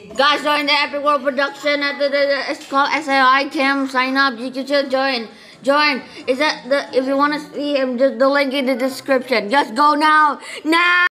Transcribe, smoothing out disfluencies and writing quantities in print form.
Guys, join the Epic World production. It's called SAI Cam. Sign up. You can just join. Join. Is that the? If you want to see him, just the link in the description. Just go now. Now.